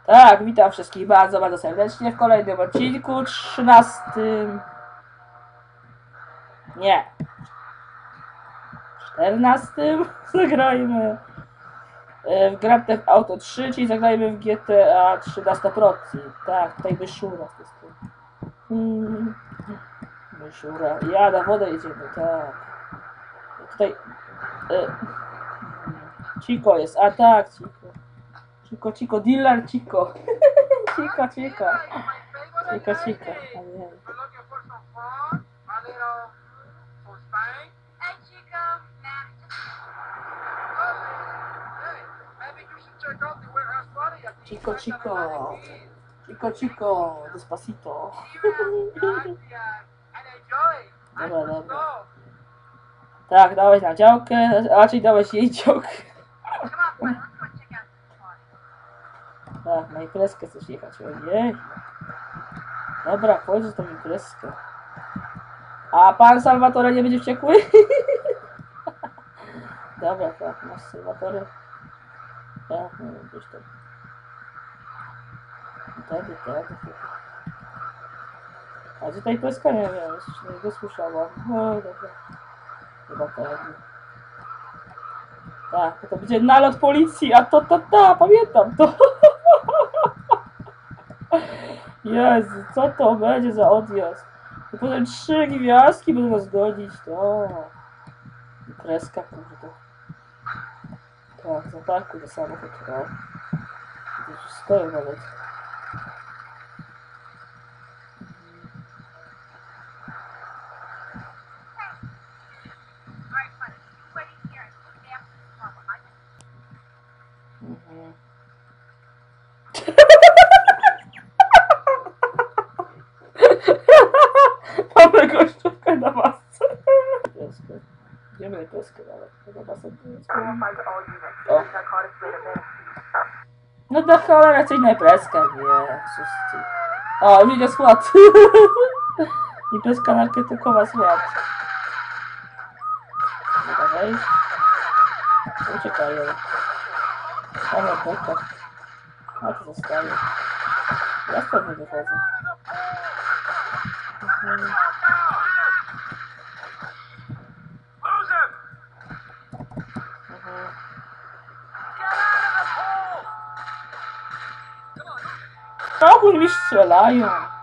Tak, witam wszystkich bardzo, bardzo serdecznie w kolejnym odcinku 13. Nie. 14. Zagrajmy w Grand Theft Auto 3, czyli zagrajmy w GTA 3 na 100%. Tak, tutaj Myszura. Myszura. Ja na wodę jedziemy, tak. Tutaj Chico jest, a tak, Chico, dealer Chico. Chico. Chico. Chico, despacito. Dobra. Tak, dałeś na działkę, a raczej dałeś jej działkę. Tak, na imprezkę chcesz jechać, ojej. Dobra, chodź tą imprezkę. A pan Salvatore nie będzie wściekły? Dobra, tak, masz Salvatore. Tak, nie wiem, gdzieś tam. Wtedy. A gdzie ta imprezka? Nie wiem, jeszcze nie wysłyszałam. No, dobra. Chyba tak. Tak, to będzie nalot policji, a to, pamiętam to. Jezu, co to będzie za odjazd? I potem 3 gwiazdki będą nas gonić, to... Imprezka, kurde. Tak, zaparkuj do samochód, no. To już stoją nawet. Mamy gościówkę na masce. Idziemy na peskę nawet. Chyba basen nie jest. O. No do cholera coś na peskę, nie. Wszyscy. O, widzę skład. I peska narkotykowa skład. Dobra, wejść. Uciekają. Mamy beka. A to zostaje. Ja stąd nie wychodzę. Trochę mi strzelają.